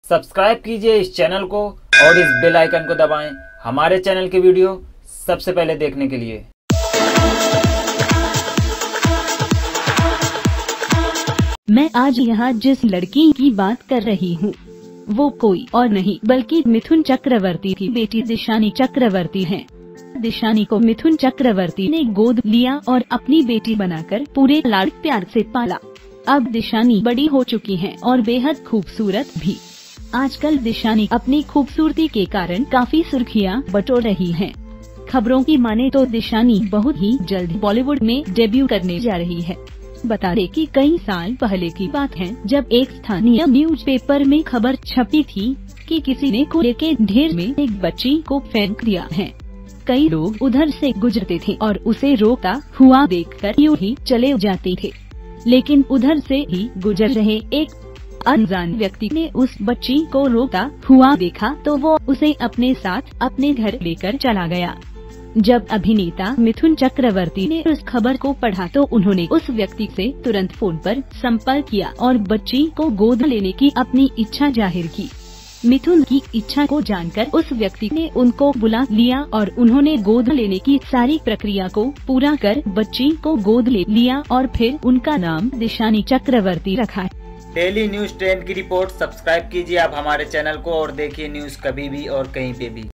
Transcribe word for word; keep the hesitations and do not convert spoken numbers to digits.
Subscribe कीजिए इस channel को और इस बेल आइकन को दबाएं हमारे चैनल की वीडियो सबसे पहले देखने के लिए। मैं आज यहाँ जिस लड़की की बात कर रही हूँ वो कोई और नहीं बल्कि मिथुन चक्रवर्ती की बेटी दिशानी चक्रवर्ती है। दिशानी को मिथुन चक्रवर्ती ने गोद लिया और अपनी बेटी बनाकर पूरे लाड प्यार से पाला। अब दिशानी बड़ी हो चुकी है और बेहद खूबसूरत भी। आजकल दिशानी अपनी खूबसूरती के कारण काफी सुर्खियां बटोर रही है। खबरों की माने तो दिशानी बहुत ही जल्द बॉलीवुड में डेब्यू करने जा रही है। बता दें कि कई साल पहले की बात है जब एक स्थानीय न्यूज़पेपर में खबर छपी थी कि किसी ने कूड़े के ढेर में एक बच्ची को फेंक दिया है। कई लोग उधर से गुजरते थे और उसे रोता हुआ देखकर यूं ही चले जाते थे, लेकिन उधर से ही गुजर रहे एक अनजान व्यक्ति ने उस बच्ची को रोता हुआ देखा तो वो उसे अपने साथ अपने घर लेकर चला गया। जब अभिनेता मिथुन चक्रवर्ती ने उस खबर को पढ़ा तो उन्होंने उस व्यक्ति से तुरंत फोन पर संपर्क किया और बच्ची को गोद लेने की अपनी इच्छा जाहिर की। मिथुन की इच्छा को जानकर उस व्यक्ति ने उनको बुला लिया और उन्होंने गोद लेने की सारी प्रक्रिया को पूरा कर बच्ची को गोद ले लिया और फिर उनका नाम दिशानी चक्रवर्ती रखा। डेली न्यूज ट्रेंड की रिपोर्ट सब्सक्राइब कीजिए आप हमारे चैनल को और देखिए न्यूज कभी भी और कहीं पे भी।